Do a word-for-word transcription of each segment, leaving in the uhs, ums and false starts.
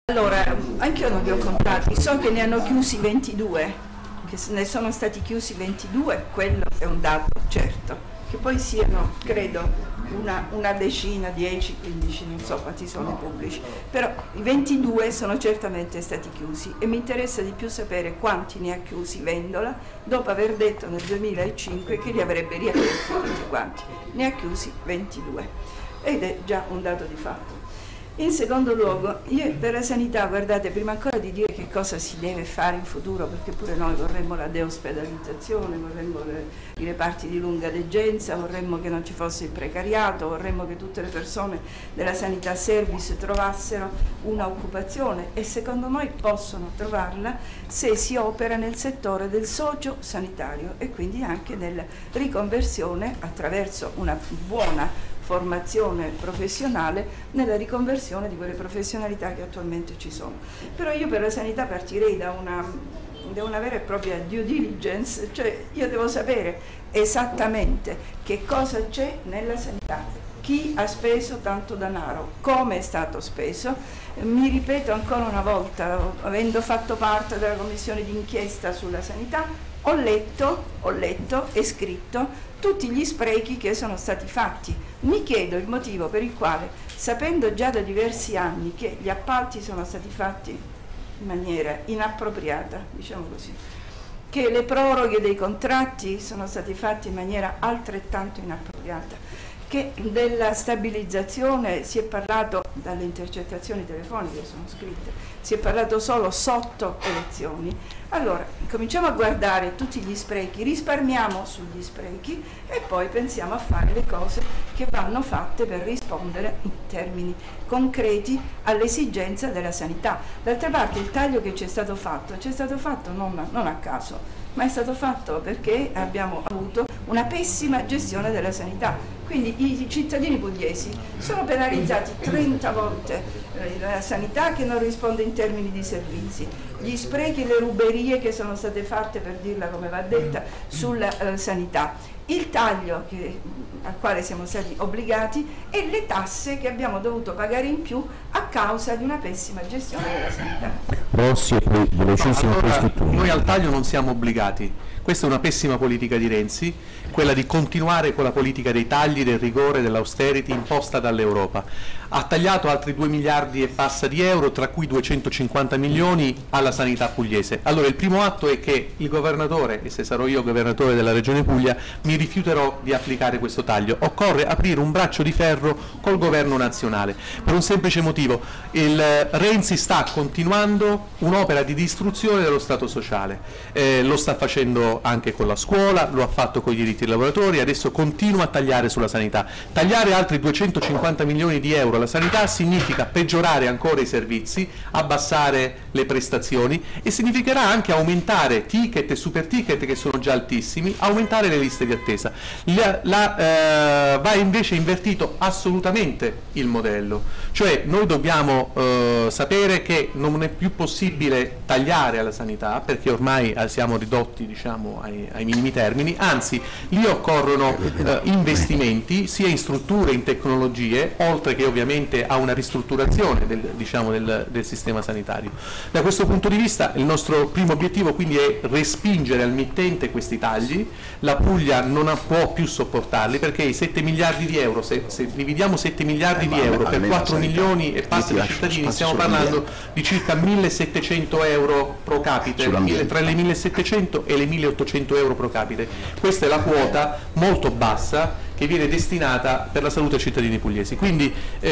Allora, anche io non li ho contati, so che ne hanno chiusi ventidue, che ne sono stati chiusi ventidue, quello è un dato certo. Che poi siano, credo, una, una decina, dieci, quindici, non so quanti sono i pubblici, però i ventidue sono certamente stati chiusi e mi interessa di più sapere quanti ne ha chiusi Vendola, dopo aver detto nel duemilacinque che li avrebbe riaperti tutti quanti. Ne ha chiusi ventidue ed è già un dato di fatto. In secondo luogo, io per la sanità, guardate, prima ancora di dire che cosa si deve fare in futuro, perché pure noi vorremmo la deospedalizzazione, vorremmo le, i reparti di lunga degenza, vorremmo che non ci fosse il precariato, vorremmo che tutte le persone della sanità service trovassero una occupazione e secondo noi possono trovarla se si opera nel settore del socio-sanitario e quindi anche nella riconversione attraverso una buona formazione professionale nella riconversione di quelle professionalità che attualmente ci sono. Però io per la sanità partirei da una, da una vera e propria due diligence, cioè io devo sapere esattamente che cosa c'è nella sanità, chi ha speso tanto denaro, come è stato speso. Mi ripeto ancora una volta, avendo fatto parte della commissione d'inchiesta sulla sanità, ho letto, ho letto e scritto tutti gli sprechi che sono stati fatti. Mi chiedo il motivo per il quale, sapendo già da diversi anni che gli appalti sono stati fatti in maniera inappropriata, diciamo così, che le proroghe dei contratti sono stati fatti in maniera altrettanto inappropriata, che della stabilizzazione si è parlato, dalle intercettazioni telefoniche che sono scritte, si è parlato solo sotto elezioni. Allora, cominciamo a guardare tutti gli sprechi, risparmiamo sugli sprechi e poi pensiamo a fare le cose che vanno fatte per rispondere in termini concreti all'esigenza della sanità. D'altra parte il taglio che ci è stato fatto, ci è stato fatto non, non a caso, ma è stato fatto perché abbiamo avuto una pessima gestione della sanità. Quindi i cittadini pugliesi sono penalizzati trenta volte la sanità che non risponde in termini di servizi, gli sprechi e le ruberie che sono state fatte, per dirla come va detta, sulla eh, sanità, il taglio che, al quale siamo stati obbligati e le tasse che abbiamo dovuto pagare in più a causa di una pessima gestione della sanità. Rossi e poi velocissimo. No, allora, noi al taglio non siamo obbligati, questa è una pessima politica di Renzi, quella di continuare con la politica dei tagli, del rigore, dell'austerity imposta dall'Europa. Ha tagliato altri due miliardi e passa di euro, tra cui duecentocinquanta milioni alla sanità pugliese. Allora il primo atto è che il governatore, e se sarò io governatore della Regione Puglia, mi rifiuterò di applicare questo taglio. Occorre aprire un braccio di ferro col governo nazionale, per un semplice motivo: il Renzi sta continuando un'opera di distruzione dello Stato sociale, eh, lo sta facendo anche con la scuola, lo ha fatto con i diritti dei lavoratori, adesso continua a tagliare sulla sanità. Tagliare altri duecentocinquanta milioni di euro alla sanità significa peggiorare ancora i servizi, abbassare le prestazioni e significherà anche aumentare ticket e super ticket che sono già altissimi, aumentare le liste di attesa. La, la, eh, va invece invertito assolutamente il modello, cioè noi dobbiamo eh, sapere che non è più possibile tagliare alla sanità perché ormai eh, siamo ridotti, diciamo, ai, ai minimi termini, anzi lì occorrono eh, investimenti sia in strutture, in tecnologie, oltre che ovviamente a una ristrutturazione del, diciamo, del, del sistema sanitario. Da questo punto di vista il nostro primo obiettivo quindi è respingere al mittente questi tagli. La Puglia non ha, può più sopportarli perché i sette miliardi di euro, se, se dividiamo sette miliardi di euro per quattro milioni e passa di cittadini, stiamo parlando di circa millesettecento euro pro capite, tra le millesettecento e le milleottocento euro pro capite. Questa è la quota molto bassa che viene destinata per la salute ai cittadini pugliesi. Quindi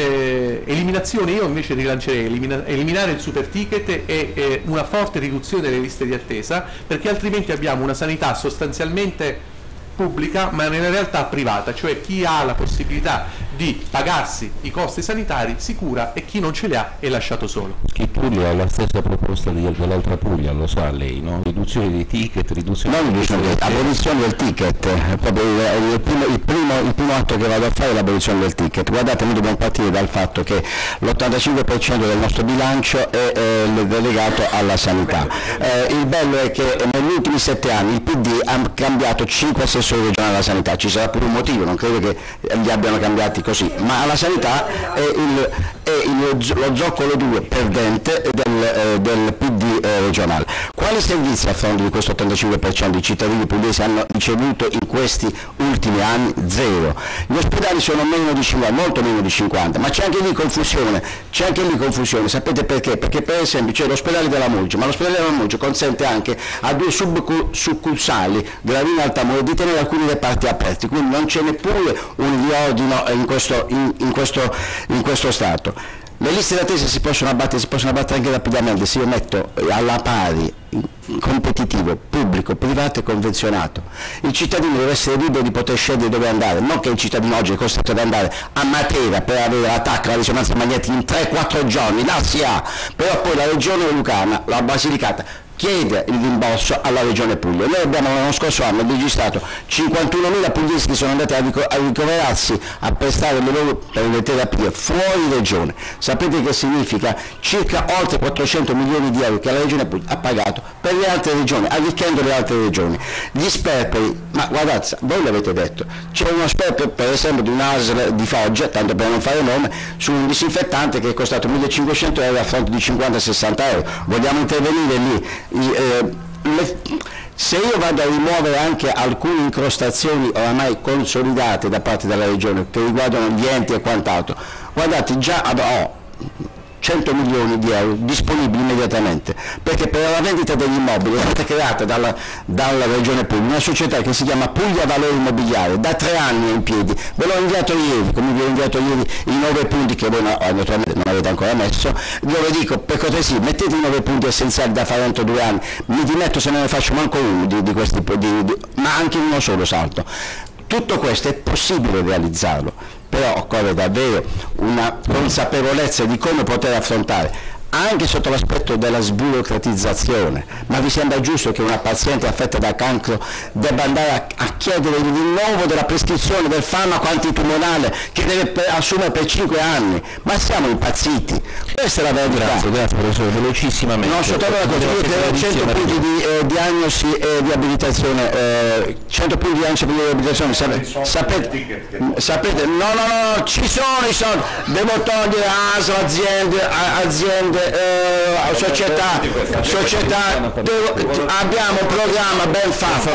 eh, eliminazione, io invece rilancerei elimina, eliminare il super ticket e eh, una forte riduzione delle liste di attesa, perché altrimenti abbiamo una sanità sostanzialmente pubblica ma nella realtà privata, cioè chi ha la possibilità di pagarsi i costi sanitari si cura e chi non ce li ha è lasciato solo. Che Puglia è la stessa proposta dell'altra Puglia, lo sa lei, no? Riduzione dei ticket, riduzione non diciamo, abolizione del ticket, è proprio il, il, primo, il, primo, il primo atto che vado a fare è l'abolizione del ticket. Guardate, noi dobbiamo partire dal fatto che l'ottantacinque per cento del nostro bilancio è eh, delegato alla sanità. Eh, il bello è che negli ultimi sette anni il P D ha cambiato cinque assessori regionali alla sanità, ci sarà pure un motivo, non credo che li abbiano cambiati così, ma alla sanità è il è il, lo zoccolo due perdente del, eh, del P D eh, regionale. Quali servizi a fronte di questo ottantacinque per cento i cittadini pugliesi hanno ricevuto in questi ultimi anni? Zero. Gli ospedali sono meno di cinquanta, molto meno di cinquanta, ma c'è anche lì confusione, c'è anche lì confusione, sapete perché? Perché per esempio c'è l'ospedale della Mulce, ma l'ospedale della Mulce consente anche a due succursali Gravina e Altamura di tenere alcuni reparti aperti, quindi non c'è neppure un riordino in questo, in, in questo, in questo stato. Le liste d'attesa si possono abbattere, si possono abbattere anche rapidamente se io metto alla pari competitivo, pubblico, privato e convenzionato. Il cittadino deve essere libero di poter scegliere dove andare, non che il cittadino oggi è costretto ad andare a Matera per avere l'attacco alla risonanza magnetica in tre quattro giorni, là si ha, però poi la regione lucana, la Basilicata, chiede il rimborso alla regione Puglia. Noi abbiamo l'anno scorso anno registrato cinquantunomila pugliesi che sono andati a, rico a ricoverarsi, a prestare le loro per le terapie fuori regione. Sapete che significa? Circa oltre quattrocento milioni di euro che la regione Puglia ha pagato per le altre regioni, arricchendo le altre regioni. Gli sperperi, ma guardate, voi l'avete detto, c'è uno sperpero per esempio di un A S L di Foggia, tanto per non fare nome, su un disinfettante che è costato millecinquecento euro a fronte di cinquanta sessanta euro. Vogliamo intervenire lì? Eh, le, se io vado a rimuovere anche alcune incrostazioni oramai consolidate da parte della regione che riguardano gli enti e quant'altro, guardate, già ho cento milioni di euro disponibili immediatamente, perché per la vendita degli immobili è stata creata dalla, dalla regione Puglia una società che si chiama Puglia Valore Immobiliare, da tre anni è in piedi, ve l'ho inviato ieri, come vi ho inviato ieri i nove punti che voi no, naturalmente non avete ancora messo, dove dico per cortesia mettete i nove punti essenziali da fare entro due anni, mi dimetto se non ne faccio manco uno di, di questi, di, di, ma anche uno solo salto. Tutto questo è possibile realizzarlo, però occorre davvero una consapevolezza di come poter affrontare, anche sotto l'aspetto della sburocratizzazione. Ma vi sembra giusto che una paziente affetta da cancro debba andare a, a chiedere il rinnovo della prescrizione del farmaco antitumorale che deve per, assumere per cinque anni? Ma siamo impazziti, questa è la verità. Grazie, grazie professore, velocissimamente. Non sottolineo la cosa, io credo cento punti di eh, diagnosi e di abilitazione, eh, cento punti di diagnosi e di abilitazione, sapete, sapete, sapete, no no no, ci sono i soldi, devo togliere A S L, aziende, aziende Eh, società, società devo, abbiamo un programma ben fatto,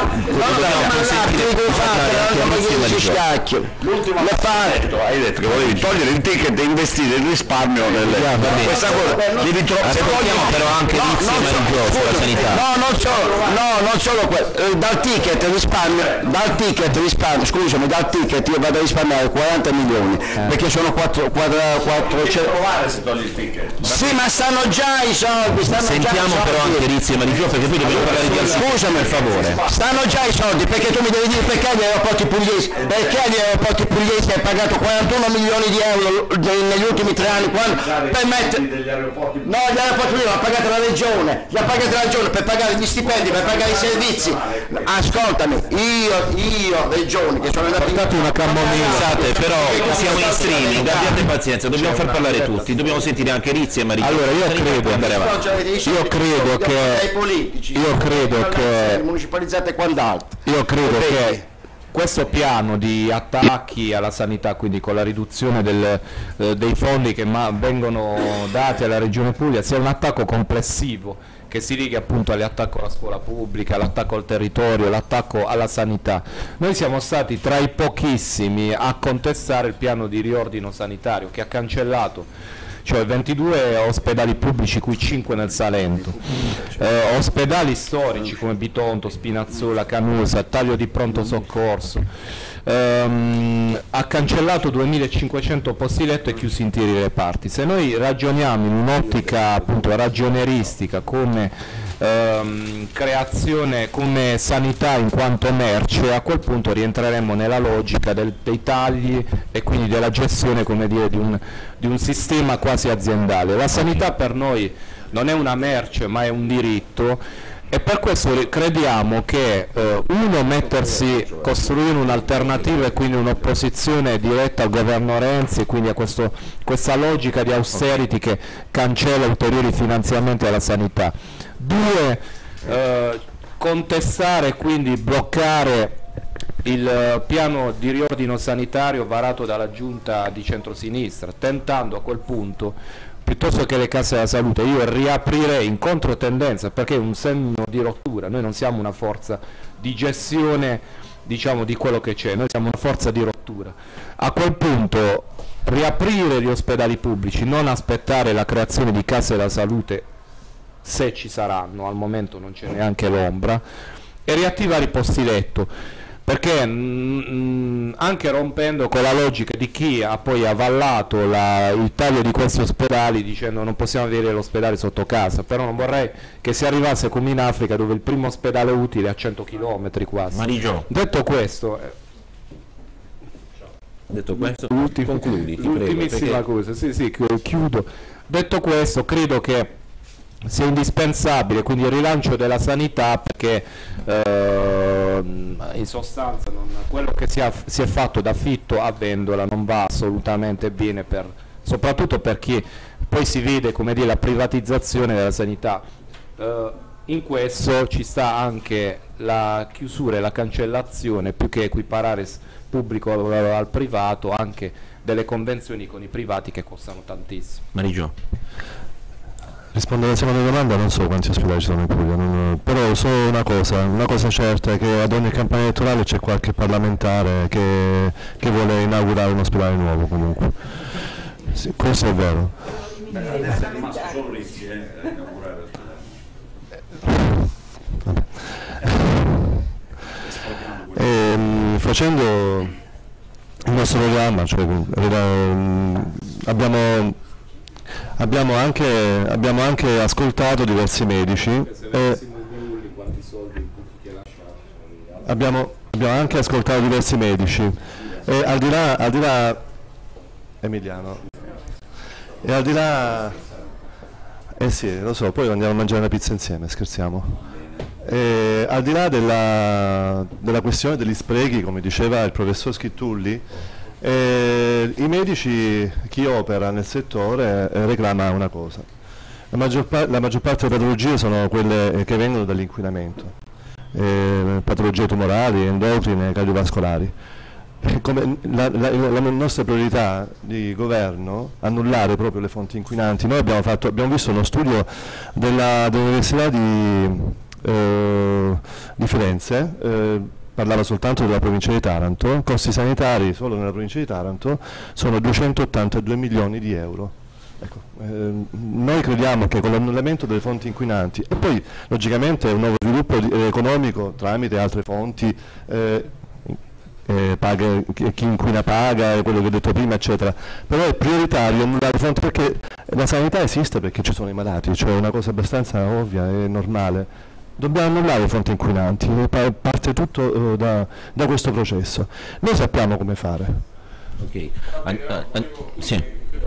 hai detto che volevi togliere il ticket e investire il risparmio nelle questa cosa devi però anche la sanità. No, non solo, no, non solo quello, dal ticket risparmio, dal ticket risparmio, scusami, dal ticket io vado a risparmiare quaranta milioni, perché sono quattro provare se togli il ticket. Sì, ma stanno già i soldi, stanno Sentiamo già i soldi. però anche Rizzi e Marigio, perché poi dobbiamo parlare di altri. Scusami per favore, stanno già i soldi, perché tu mi devi dire perché agli aeroporti pugliesi, perché agli aeroporti pugliesi hai pagato quarantuno milioni di euro negli ultimi tre anni quando, per mettere. No, gli aeroporti pugliesi l'ha pagata la regione, l'ha pagata la regione per pagare gli stipendi, per pagare i servizi. Ascoltami, io, io, regioni che sono andato in una camomilla, però siamo in streaming, abbiate pazienza, dobbiamo far parlare tutti, dobbiamo sentire anche Rizzi e Marigio. Allora io credo, io credo che io credo che municipalizzate quant'altro. Io credo che questo piano di attacchi alla sanità, quindi con la riduzione del, eh, dei fondi che ma vengono dati alla Regione Puglia, sia un attacco complessivo che si riga appunto all'attacco alla scuola pubblica, all'attacco al territorio, all'attacco alla sanità. Noi siamo stati tra i pochissimi a contestare il piano di riordino sanitario che ha cancellato, cioè ventidue ospedali pubblici, cui cinque nel Salento, eh, ospedali storici come Bitonto, Spinazzola, Canusa, Taglio di Pronto Soccorso, ehm, ha cancellato duemilacinquecento posti letto e chiuso interi reparti. Se noi ragioniamo in un'ottica appunto ragioneristica come ehm, creazione, come sanità in quanto merce, a quel punto rientreremo nella logica del, dei tagli e quindi della gestione, come dire, di un, di un sistema quasi aziendale. La sanità per noi non è una merce ma è un diritto, e per questo crediamo che eh, uno mettersi, costruire un'alternativa e quindi un'opposizione diretta al governo Renzi, e quindi a questo, questa logica di austerity che cancella ulteriori finanziamenti alla sanità. Due, eh, contestare e quindi bloccare il piano di riordino sanitario varato dalla giunta di centrosinistra, tentando a quel punto, piuttosto che le case della salute, io riaprirei in controtendenza, perché è un segno di rottura. Noi non siamo una forza di gestione, diciamo, di quello che c'è, noi siamo una forza di rottura. A quel punto riaprire gli ospedali pubblici, non aspettare la creazione di case della salute, se ci saranno, al momento non c'è neanche l'ombra, e riattivare i posti letto, perché mh, anche rompendo con la logica di chi ha poi avallato la, il taglio di questi ospedali dicendo non possiamo avere l'ospedale sotto casa, però non vorrei che si arrivasse come in Africa, dove il primo ospedale utile è a cento chilometri quasi. Marigio. Detto questo, eh, detto questo concludi, ti prego, l'ultimissima perché... cosa, sì, sì, chiudo. Detto questo, credo che sia indispensabile quindi il rilancio della sanità, perché eh, in sostanza non, quello che si, ha, si è fatto da Fitto a Vendola non va assolutamente bene, per, soprattutto per chi poi si vede, come dire, la privatizzazione della sanità. Eh, in questo ci sta anche la chiusura e la cancellazione, più che equiparare pubblico al, al privato, anche delle convenzioni con i privati che costano tantissimo. Marigio. Rispondo alla seconda domanda, non so quanti ospedali ci sono in Puglia, non, però so una cosa, una cosa certa è che ad ogni campagna elettorale c'è qualche parlamentare che, che vuole inaugurare un ospedale nuovo comunque. Sì, questo è vero. Beh, adesso è rimasto solo Rizzi eh, a inaugurare l'ospedale. E, facendo il nostro programma, cioè, abbiamo, abbiamo, anche, abbiamo anche ascoltato diversi medici e abbiamo, abbiamo anche ascoltato diversi medici e al di là, al di là Emiliano e al di là eh sì, lo so, poi andiamo a mangiare una pizza insieme, scherziamo. E al di là della, della questione degli sprechi, come diceva il professor Schittulli, eh, i medici, chi opera nel settore, eh, reclama una cosa: la maggior, la maggior parte delle patologie sono quelle che vengono dall'inquinamento, eh, patologie tumorali, endocrine, cardiovascolari. Come la, la, la nostra priorità di governo, annullare proprio le fonti inquinanti. Noi abbiamo, fatto, abbiamo visto uno studio della, dell'Università di Eh, di Firenze, eh, parlava soltanto della provincia di Taranto, costi sanitari solo nella provincia di Taranto sono duecentottantadue milioni di euro. Ecco, eh, noi crediamo che con l'annullamento delle fonti inquinanti e poi logicamente un nuovo sviluppo di, eh, economico tramite altre fonti, eh, eh, paga, chi inquina paga, è quello che ho detto prima, eccetera, però è prioritario annullare le fonti, perché la sanità esiste perché ci sono i malati, cioè è una cosa abbastanza ovvia e normale. Dobbiamo annullare le fonti inquinanti, parte tutto uh, da, da questo processo. Noi sappiamo come fare. Ok, an an an sì.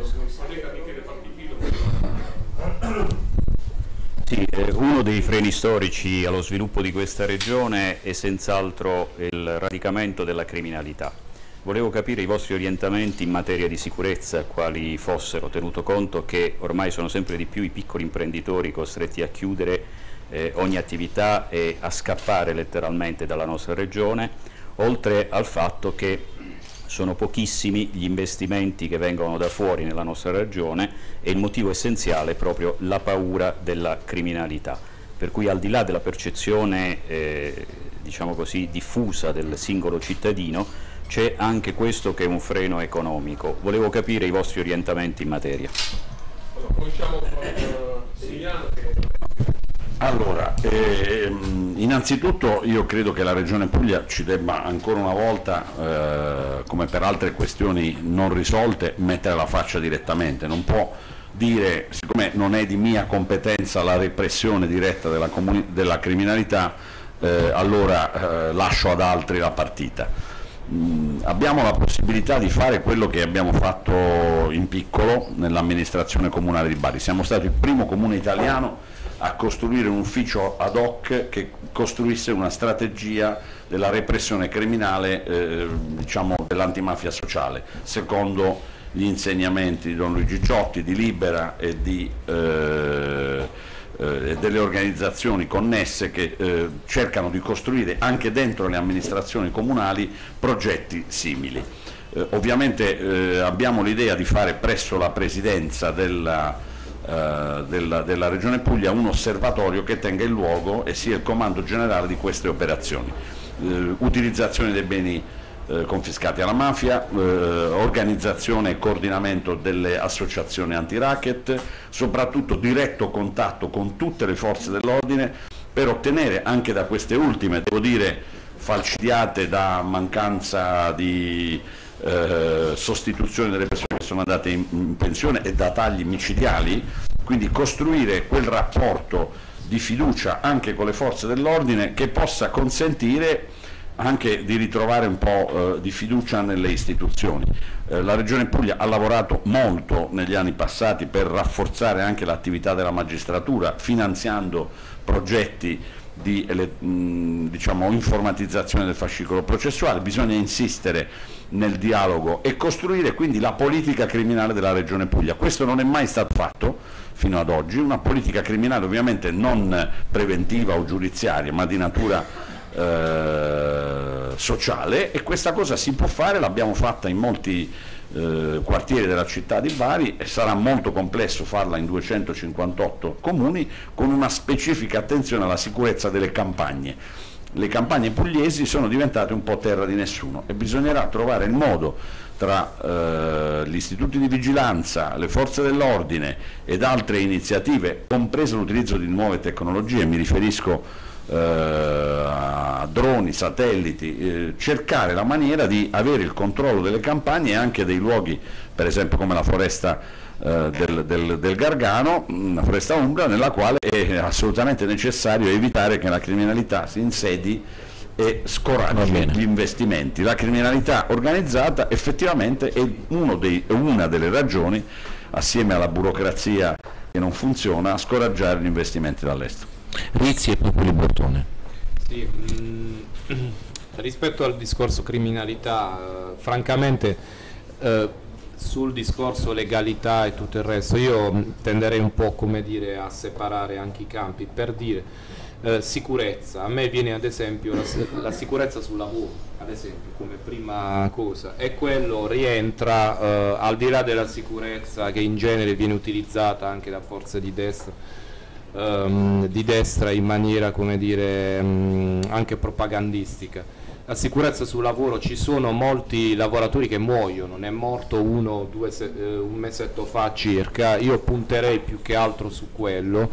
Sì, eh, uno dei freni storici allo sviluppo di questa regione è senz'altro il radicamento della criminalità. Volevo capire i vostri orientamenti in materia di sicurezza, quali fossero, tenuto conto che ormai sono sempre di più i piccoli imprenditori costretti a chiudere Eh, ogni attività e a scappare letteralmente dalla nostra regione, oltre al fatto che sono pochissimi gli investimenti che vengono da fuori nella nostra regione e il motivo essenziale è proprio la paura della criminalità, per cui al di là della percezione eh, diciamo così diffusa del singolo cittadino c'è anche questo che è un freno economico. Volevo capire i vostri orientamenti in materia. Allora, cominciamo con uh, Siliano che... Allora, ehm, innanzitutto io credo che la Regione Puglia ci debba ancora una volta, eh, come per altre questioni non risolte, mettere la faccia direttamente. Non può dire, siccome non è di mia competenza la repressione diretta della, della criminalità, eh, allora eh, lascio ad altri la partita. Mm, abbiamo la possibilità di fare quello che abbiamo fatto in piccolo nell'amministrazione comunale di Bari. Siamo stati il primo comune italiano a costruire un ufficio ad hoc che costruisse una strategia della repressione criminale, eh, diciamo dell'antimafia sociale, secondo gli insegnamenti di Don Luigi Ciotti, di Libera e di, eh, eh, delle organizzazioni connesse che eh, cercano di costruire anche dentro le amministrazioni comunali progetti simili. Eh, ovviamente eh, abbiamo l'idea di fare presso la Presidenza della, eh, della, della Regione Puglia un osservatorio che tenga il luogo e sia il comando generale di queste operazioni. Eh, utilizzazione dei beni eh, confiscati alla mafia, eh, organizzazione e coordinamento delle associazioni anti-racket, soprattutto diretto contatto con tutte le forze dell'ordine per ottenere anche da queste ultime, devo dire, falcidiate da mancanza di eh, sostituzione delle persone che sono andate in, in pensione e da tagli micidiali, quindi costruire quel rapporto di fiducia anche con le forze dell'ordine che possa consentire anche di ritrovare un po' eh, di fiducia nelle istituzioni. Eh, la Regione Puglia ha lavorato molto negli anni passati per rafforzare anche l'attività della magistratura, finanziando progetti di mh, diciamo, informatizzazione del fascicolo processuale. Bisogna insistere nel dialogo e costruire quindi la politica criminale della Regione Puglia. Questo non è mai stato fatto fino ad oggi, una politica criminale ovviamente non preventiva o giudiziaria, ma di natura Eh, sociale, e questa cosa si può fare, l'abbiamo fatta in molti eh, quartieri della città di Bari e sarà molto complesso farla in duecentocinquantotto comuni, con una specifica attenzione alla sicurezza delle campagne. Le campagne pugliesi sono diventate un po' terra di nessuno e bisognerà trovare il modo tra eh, gli istituti di vigilanza, le forze dell'ordine ed altre iniziative, compreso l'utilizzo di nuove tecnologie, mi riferisco Eh, a droni, satelliti, eh, cercare la maniera di avere il controllo delle campagne e anche dei luoghi, per esempio come la foresta eh, del, del, del Gargano, una foresta umbra nella quale è assolutamente necessario evitare che la criminalità si insedi e scoraggi gli investimenti. La criminalità organizzata effettivamente è uno dei, una delle ragioni, assieme alla burocrazia che non funziona, a scoraggiare gli investimenti dall'estero. Rizzi e Popoli Bortone. Sì, mh, rispetto al discorso criminalità, eh, francamente eh, sul discorso legalità e tutto il resto io tenderei un po', come dire, a separare anche i campi, per dire eh, sicurezza. A me viene ad esempio la, la sicurezza sul lavoro, ad esempio, come prima cosa, e quello rientra eh, al di là della sicurezza che in genere viene utilizzata anche da forze di destra Um, di destra in maniera, come dire, um, anche propagandistica. La sicurezza sul lavoro, ci sono molti lavoratori che muoiono, ne è morto uno due se, uh, un mesetto fa circa. Io punterei più che altro su quello,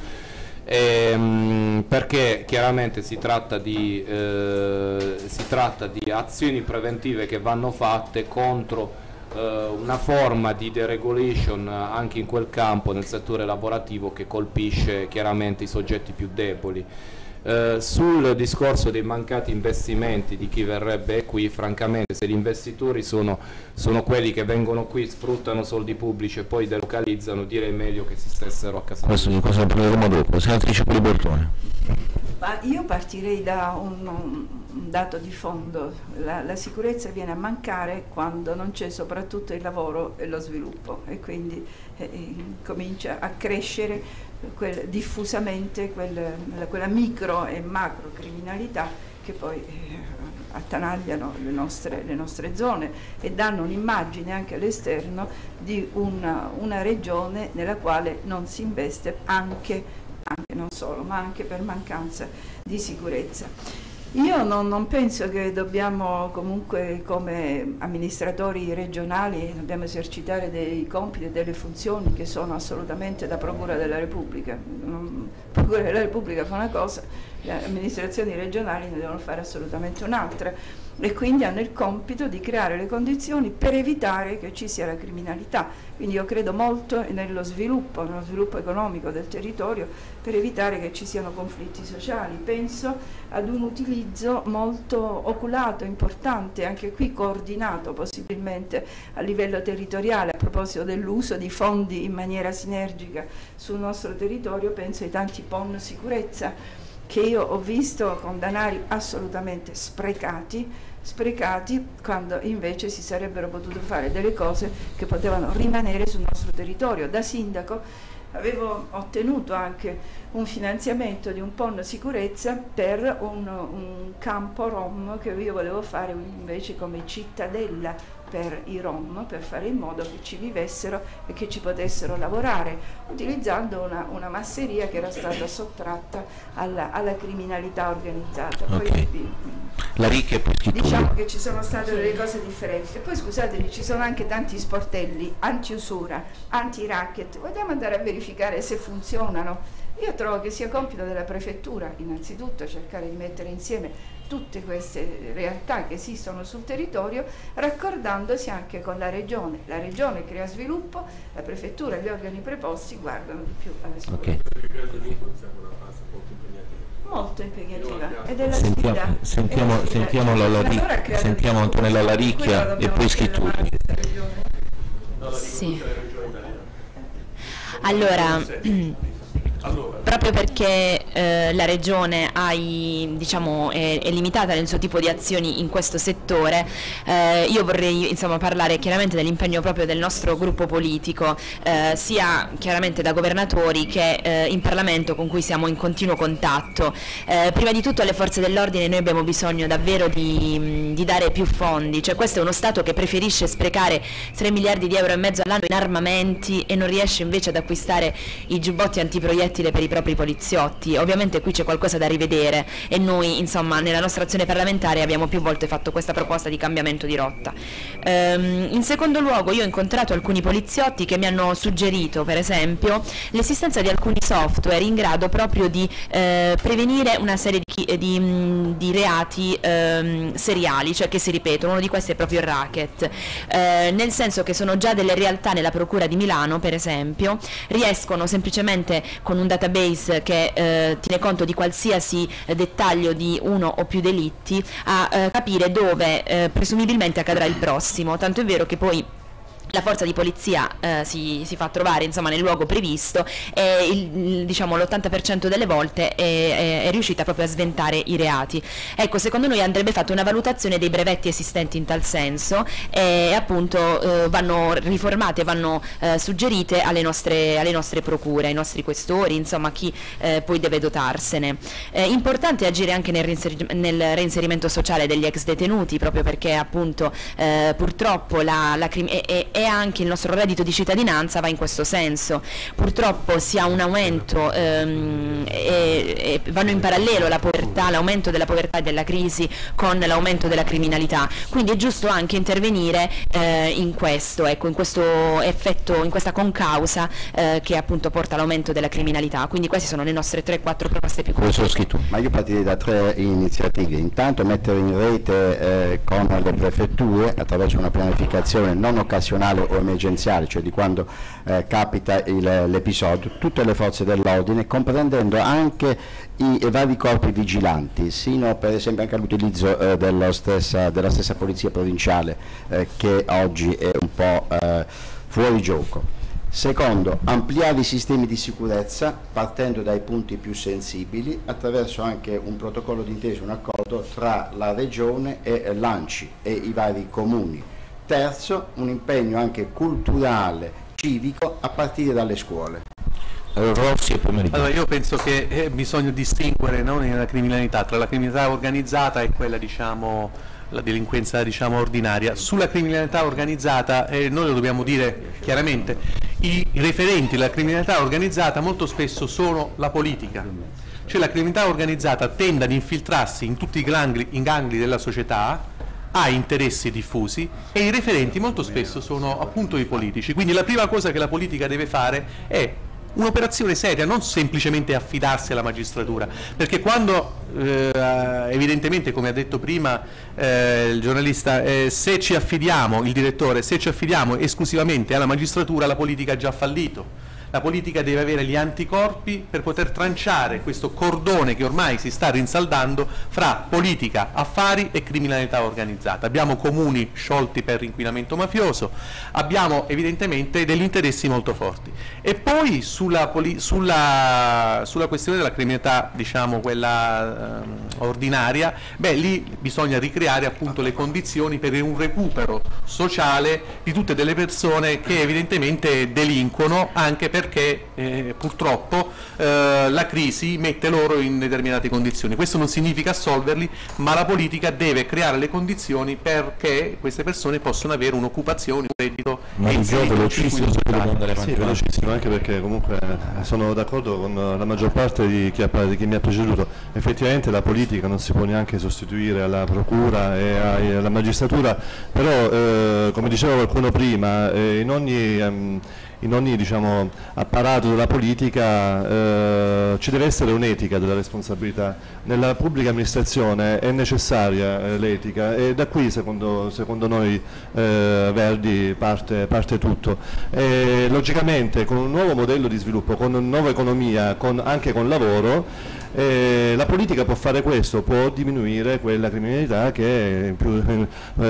e, um, perché chiaramente si tratta di uh, si tratta di azioni preventive che vanno fatte contro una forma di deregulation anche in quel campo, nel settore lavorativo, che colpisce chiaramente i soggetti più deboli. Eh, sul discorso dei mancati investimenti di chi verrebbe qui, francamente, se gli investitori sono, sono quelli che vengono qui, sfruttano soldi pubblici e poi delocalizzano, direi meglio che si stessero a casa. Questo di cosa parleremo dopo. Senatrice Polibortone. Ma io partirei da un, un dato di fondo. La, la sicurezza viene a mancare quando non c'è soprattutto il lavoro e lo sviluppo, e quindi eh, comincia a crescere quel, diffusamente quel, quella micro e macro criminalità che poi eh, attanagliano le nostre, le nostre zone e danno un'immagine anche all'esterno di una, una regione nella quale non si investe, anche anche non solo, ma anche per mancanza di sicurezza. Io non, non penso che dobbiamo comunque, come amministratori regionali, dobbiamo esercitare dei compiti e delle funzioni che sono assolutamente da Procura della Repubblica. La Procura della Repubblica fa una cosa, le amministrazioni regionali ne devono fare assolutamente un'altra, e quindi hanno il compito di creare le condizioni per evitare che ci sia la criminalità. Quindi io credo molto nello sviluppo, nello sviluppo economico del territorio, per evitare che ci siano conflitti sociali. Penso ad un utilizzo molto oculato, importante, anche qui coordinato possibilmente a livello territoriale, a proposito dell'uso di fondi in maniera sinergica sul nostro territorio. Penso ai tanti P O N sicurezza che io ho visto con denari assolutamente sprecati, sprecati quando invece si sarebbero potute fare delle cose che potevano rimanere sul nostro territorio. Da sindaco avevo ottenuto anche un finanziamento di un P O N Sicurezza per un, un campo Rom che io volevo fare invece come cittadella per i Rom, per fare in modo che ci vivessero e che ci potessero lavorare, utilizzando una, una masseria che era stata sottratta alla, alla criminalità organizzata. Poi, okay. La ricca e poi diciamo che ci sono state delle cose differenti. E poi scusatemi, ci sono anche tanti sportelli anti-usura, anti-racket. Vogliamo andare a verificare se funzionano? Io trovo che sia compito della prefettura innanzitutto cercare di mettere insieme tutte queste realtà che esistono sul territorio, raccordandosi anche con la regione. La regione crea sviluppo, la prefettura e gli organi preposti guardano di più alle scuole. Okay. Molto impegnativa ed è la sentiamo, sfida. sentiamo, è la sentiamo, sfida. sentiamo Antonella Laricchia e poi Schitturri. Sì. Allora, proprio perché eh, la Regione ha i, diciamo, è, è limitata nel suo tipo di azioni in questo settore, eh, io vorrei insomma parlare chiaramente dell'impegno proprio del nostro gruppo politico, eh, sia chiaramente da governatori che eh, in Parlamento con cui siamo in continuo contatto. Eh, prima di tutto alle forze dell'ordine noi abbiamo bisogno davvero di, di dare più fondi, cioè questo è uno Stato che preferisce sprecare tre miliardi di euro e mezzo all'anno in armamenti e non riesce invece ad acquistare i giubbotti antiproiettili per i propri poliziotti. Ovviamente qui c'è qualcosa da rivedere e noi insomma nella nostra azione parlamentare abbiamo più volte fatto questa proposta di cambiamento di rotta. Ehm, in secondo luogo io ho incontrato alcuni poliziotti che mi hanno suggerito per esempio l'esistenza di alcuni software in grado proprio di eh, prevenire una serie di, di, di reati ehm, seriali, cioè che si ripetono. Uno di questi è proprio il racket, eh, nel senso che sono già delle realtà nella Procura di Milano per esempio, riescono semplicemente con un database che eh, tiene conto di qualsiasi eh, dettaglio di uno o più delitti a eh, capire dove eh, presumibilmente accadrà il prossimo, tanto è vero che poi la forza di polizia eh, si, si fa trovare insomma nel luogo previsto e il, diciamo, l'ottanta per cento delle volte è, è, è riuscita proprio a sventare i reati. Ecco, secondo noi andrebbe fatta una valutazione dei brevetti esistenti in tal senso e appunto eh, vanno riformate, vanno eh, suggerite alle nostre, alle nostre procure, ai nostri questori, insomma chi eh, poi deve dotarsene. È importante agire anche nel, reinseri- nel reinserimento sociale degli ex detenuti, proprio perché appunto eh, purtroppo la, la crim- è, è, e anche il nostro reddito di cittadinanza va in questo senso. Purtroppo si ha un aumento ehm, e, e vanno in parallelo la povertà, l'aumento della povertà e della crisi con l'aumento della criminalità, quindi è giusto anche intervenire eh, in questo, ecco, in questo effetto, in questa concausa eh, che appunto porta all'aumento della criminalità. Quindi queste sono le nostre tre quattro proposte più concrete. Ma io partirei da tre iniziative: intanto mettere in rete eh, con le prefetture attraverso una pianificazione non occasionale o emergenziale, cioè di quando eh, capita l'episodio, tutte le forze dell'ordine, comprendendo anche i, i vari corpi vigilanti, sino per esempio anche all'utilizzo eh, della, stessa, della stessa polizia provinciale eh, che oggi è un po' eh, fuori gioco. Secondo, ampliare i sistemi di sicurezza partendo dai punti più sensibili attraverso anche un protocollo d'intesa, un accordo tra la Regione e l'ANCI e i vari comuni. Terzo, un impegno anche culturale, civico, a partire dalle scuole. Rossi e poi allora io penso che eh, bisogna distinguere, no, nella criminalità tra la criminalità organizzata e quella, diciamo, la delinquenza, diciamo, ordinaria. Sulla criminalità organizzata eh, noi lo dobbiamo dire chiaramente, i referenti della criminalità organizzata molto spesso sono la politica. Cioè la criminalità organizzata tende ad infiltrarsi in tutti i gangli, in gangli della società, ha interessi diffusi e i referenti molto spesso sono appunto i politici. Quindi la prima cosa che la politica deve fare è un'operazione seria, non semplicemente affidarsi alla magistratura, perché quando eh, evidentemente, come ha detto prima eh, il giornalista, eh, se ci affidiamo, il direttore, se ci affidiamo esclusivamente alla magistratura, la politica ha già fallito. La politica deve avere gli anticorpi per poter tranciare questo cordone che ormai si sta rinsaldando fra politica, affari e criminalità organizzata. Abbiamo comuni sciolti per inquinamento mafioso, abbiamo evidentemente degli interessi molto forti. E poi sulla, sulla, sulla questione della criminalità, diciamo quella um, ordinaria, beh, lì bisogna ricreare appunto le condizioni per un recupero sociale di tutte delle persone che evidentemente delinquono, anche per perché eh, purtroppo eh, la crisi mette loro in determinate condizioni. Questo non significa assolverli, ma la politica deve creare le condizioni perché queste persone possano avere un'occupazione, un reddito e inserire un circuito sociale. Sì, velocissimo, anche perché comunque sono d'accordo con la maggior parte di chi, ha, di chi mi ha preceduto. Effettivamente la politica non si può neanche sostituire alla procura e alla magistratura, però eh, come diceva qualcuno prima, eh, in ogni, ehm, in ogni diciamo, apparato della politica eh, ci deve essere un'etica della responsabilità. Nella pubblica amministrazione è necessaria eh, l'etica e da qui secondo, secondo noi eh, Verdi parte, parte tutto. E, logicamente con un nuovo modello di sviluppo, con una nuova economia, con, anche con lavoro, Eh, la politica può fare questo, può diminuire quella criminalità che in, più, eh,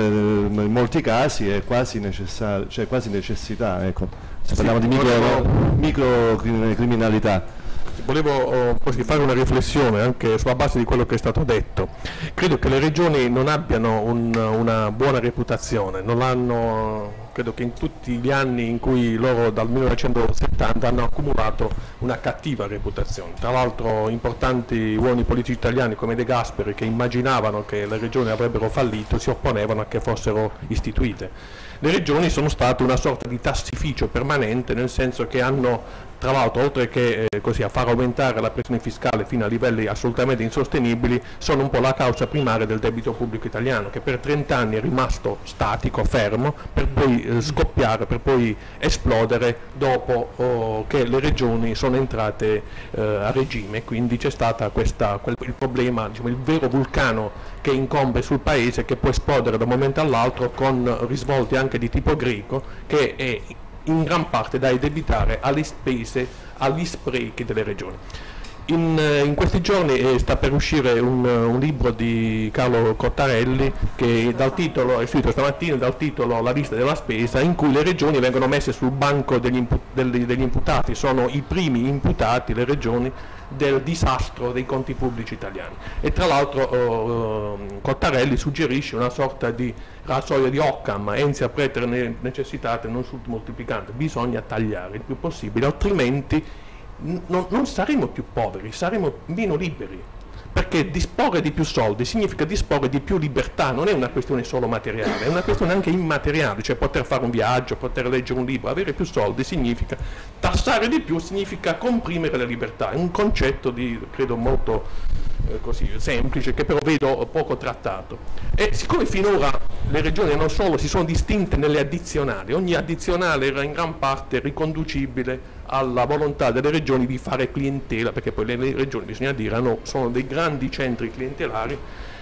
in molti casi è quasi necessaria, cioè quasi necessità, ecco. Se parliamo di micro, micro criminalità. Volevo oh, così, fare una riflessione anche sulla base di quello che è stato detto. Credo che le regioni non abbiano un, una buona reputazione, non l'hanno, credo che in tutti gli anni in cui loro dal millenovecentosettanta hanno accumulato una cattiva reputazione. Tra l'altro importanti uomini politici italiani come De Gasperi, che immaginavano che le regioni avrebbero fallito, si opponevano a che fossero istituite. Le regioni sono state una sorta di tassificio permanente, nel senso che hanno, tra l'altro, oltre che eh, così, a far aumentare la pressione fiscale fino a livelli assolutamente insostenibili, sono un po' la causa primaria del debito pubblico italiano, che per trent'anni è rimasto statico, fermo, per poi eh, scoppiare, per poi esplodere dopo oh, che le regioni sono entrate eh, a regime. Quindi c'è stato il problema, diciamo, il vero vulcano che incombe sul Paese, che può esplodere da un momento all'altro con risvolti anche di tipo greco, che è in gran parte da addebitare alle spese, agli sprechi delle regioni. In, in questi giorni eh, sta per uscire un, un libro di Carlo Cottarelli, che dal titolo, è uscito stamattina, dal titolo La lista della spesa, in cui le regioni vengono messe sul banco degli, impu degli, degli imputati, sono i primi imputati, le regioni, del disastro dei conti pubblici italiani. E tra l'altro oh, Cottarelli suggerisce una sorta di rasoio di Occam, ensia pretere necessitate non sult moltiplicante, bisogna tagliare il più possibile, altrimenti non, non saremo più poveri, saremo meno liberi. Perché disporre di più soldi significa disporre di più libertà, non è una questione solo materiale, è una questione anche immateriale, cioè poter fare un viaggio, poter leggere un libro. Avere più soldi significa tassare di più, significa comprimere la libertà. È un concetto di, credo, molto eh, così, semplice, che però vedo poco trattato. E siccome finora le regioni non solo si sono distinte nelle addizionali, ogni addizionale era in gran parte riconducibile alla volontà delle regioni di fare clientela, perché poi le, le regioni, bisogna dire, hanno, sono dei grandi centri clientelari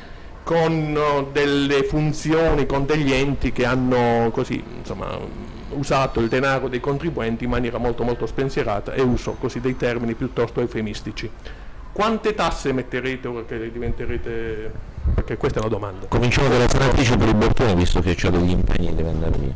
con uh, delle funzioni, con degli enti che hanno così, insomma, usato il denaro dei contribuenti in maniera molto molto spensierata, e uso così dei termini piuttosto eufemistici. Quante tasse metterete ora che diventerete? Perché questa è la domanda. Cominciamo dalla senatrice per il bottone, visto che c'ha degli impegni e deve andare via.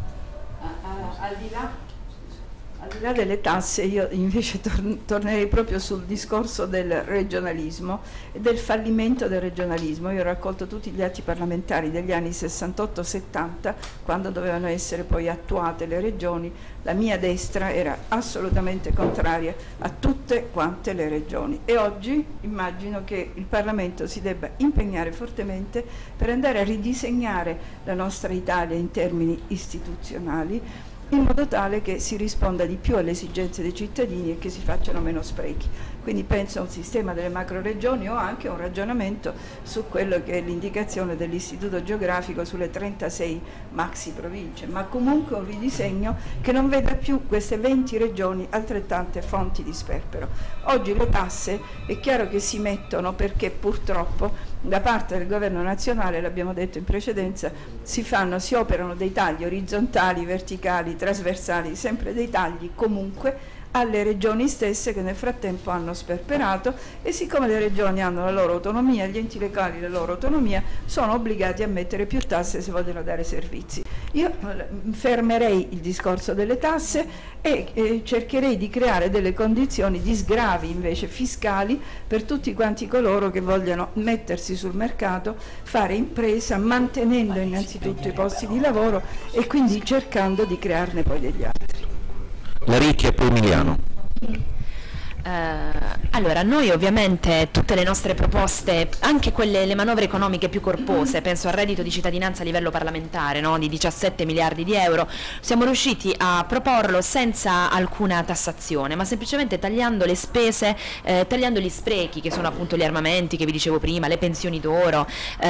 Al di là Al di là delle tasse, io invece tor tornerei proprio sul discorso del regionalismo e del fallimento del regionalismo. Io ho raccolto tutti gli atti parlamentari degli anni sessantotto settanta, quando dovevano essere poi attuate le regioni. La mia destra era assolutamente contraria a tutte quante le regioni, e oggi immagino che il Parlamento si debba impegnare fortemente per andare a ridisegnare la nostra Italia in termini istituzionali, in modo tale che si risponda di più alle esigenze dei cittadini e che si facciano meno sprechi. Quindi penso a un sistema delle macroregioni, o anche a un ragionamento su quello che è l'indicazione dell'Istituto Geografico sulle trentasei maxi province, ma comunque un ridisegno che non veda più queste venti regioni altrettante fonti di sperpero. Oggi le tasse è chiaro che si mettono perché purtroppo da parte del governo nazionale, l'abbiamo detto in precedenza, si fanno, si operano dei tagli orizzontali, verticali, trasversali, sempre dei tagli comunque alle regioni stesse, che nel frattempo hanno sperperato, e siccome le regioni hanno la loro autonomia, gli enti locali la loro autonomia, sono obbligati a mettere più tasse se vogliono dare servizi. Io fermerei il discorso delle tasse e eh, cercherei di creare delle condizioni di sgravi invece fiscali per tutti quanti coloro che vogliono mettersi sul mercato, fare impresa, mantenendo innanzitutto i posti di lavoro e quindi cercando di crearne poi degli altri. La Ricchi e poi Emiliano. Uh, allora, noi ovviamente tutte le nostre proposte, anche quelle, le manovre economiche più corpose, penso al reddito di cittadinanza a livello parlamentare, no? Di diciassette miliardi di euro, siamo riusciti a proporlo senza alcuna tassazione, ma semplicemente tagliando le spese, eh, tagliando gli sprechi, che sono appunto gli armamenti che vi dicevo prima, le pensioni d'oro,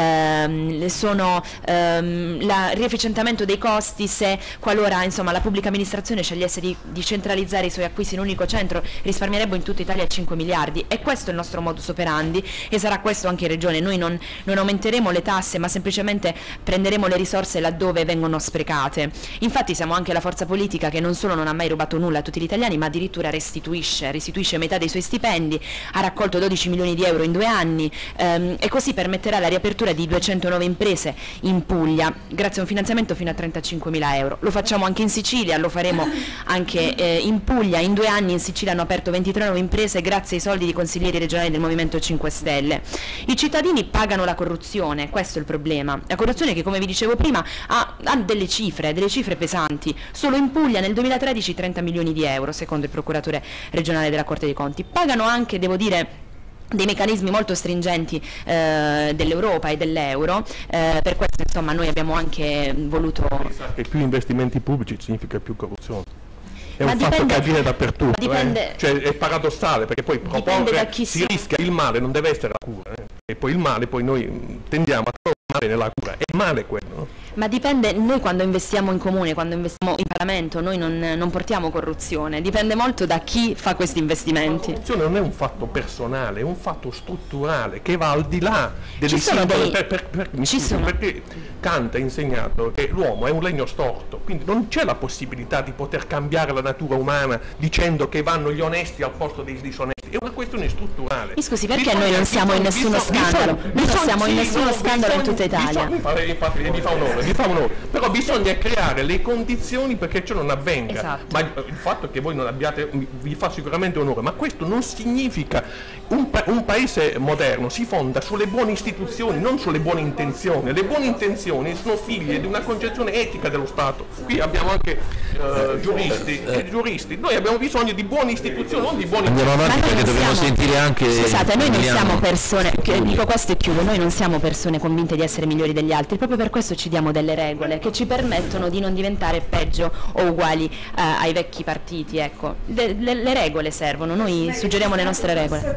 ehm, sono ehm, il riefficientamento dei costi, se qualora insomma la pubblica amministrazione scegliesse di, di centralizzare i suoi acquisti in un unico centro, risparmierebbe in tutta Italia cinque miliardi, e questo è il nostro modus operandi e sarà questo anche in Regione. Noi non, non aumenteremo le tasse, ma semplicemente prenderemo le risorse laddove vengono sprecate. Infatti siamo anche la forza politica che non solo non ha mai rubato nulla a tutti gli italiani, ma addirittura restituisce, restituisce metà dei suoi stipendi, ha raccolto dodici milioni di euro in due anni, ehm, e così permetterà la riapertura di duecentonove imprese in Puglia grazie a un finanziamento fino a trentacinquemila euro. Lo facciamo anche in Sicilia, lo faremo anche eh, in Puglia. In due anni in Sicilia hanno aperto ventitré nuove imprese grazie ai soldi di consiglieri regionali del Movimento cinque Stelle. I cittadini pagano la corruzione, questo è il problema. La corruzione che, come vi dicevo prima, ha, ha delle cifre, delle cifre pesanti. Solo in Puglia nel duemilatredici trenta milioni di euro, secondo il procuratore regionale della Corte dei Conti. Pagano anche, devo dire, dei meccanismi molto stringenti eh, dell'Europa e dell'euro, eh, per questo insomma noi abbiamo anche voluto... Che più investimenti pubblici significa più corruzione. È Ma un dipende, fatto che avviene dappertutto, dipende, eh? Cioè è paradossale, perché poi proporre si, si rischia, il male non deve essere la cura, eh? E poi il male, poi noi tendiamo a trovare il male nella cura, è il male quello, no? Ma dipende, noi quando investiamo in comune, quando investiamo in Parlamento, noi non, non portiamo corruzione, dipende molto da chi fa questi investimenti. La corruzione non è un fatto personale, è un fatto strutturale che va al di là delle singole... Dei... Per, per, per, mi Ci scusi, sono... perché Kant ha insegnato che l'uomo è un legno storto, quindi non c'è la possibilità di poter cambiare la natura umana dicendo che vanno gli onesti al posto dei disonesti, è una questione strutturale. Mi scusi, perché noi non siamo in nessuno scandalo? Noi non siamo in nessuno scandalo in tutta Italia. Mi fa, infatti, mi fa onore, mi fa onore, però bisogna creare le condizioni perché ciò non avvenga. Esatto. Ma il fatto che voi non abbiate, vi fa sicuramente onore, ma questo non significa, un, pa un paese moderno si fonda sulle buone istituzioni, non sulle buone intenzioni. Le buone intenzioni sono figlie di una concezione etica dello Stato. Qui abbiamo anche eh, giuristi, eh, giuristi, noi abbiamo bisogno di buone istituzioni, non di buone Andiamo avanti perché dobbiamo siamo... sentire anche... Scusate, noi non siamo persone, che, dico questo e chiudo, noi non siamo persone convinte di essere migliori degli altri, proprio per questo ci diamo delle regole che ci permettono di non diventare peggio o uguali eh, ai vecchi partiti, ecco. Le, le, le regole servono, noi suggeriamo le nostre regole.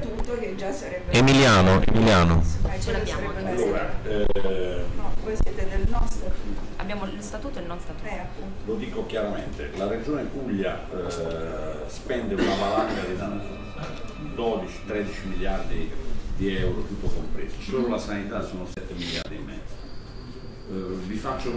Emiliano, Emiliano. Ce l'abbiamo. Allora, eh, No, voi siete del nostro. Abbiamo il statuto e il non statuto. Eh, appunto. lo dico chiaramente, la Regione Puglia eh, spende una valanga di dodici tredici miliardi di euro, tutto compreso. Solo la sanità sono sette miliardi e mezzo. Eh, vi faccio...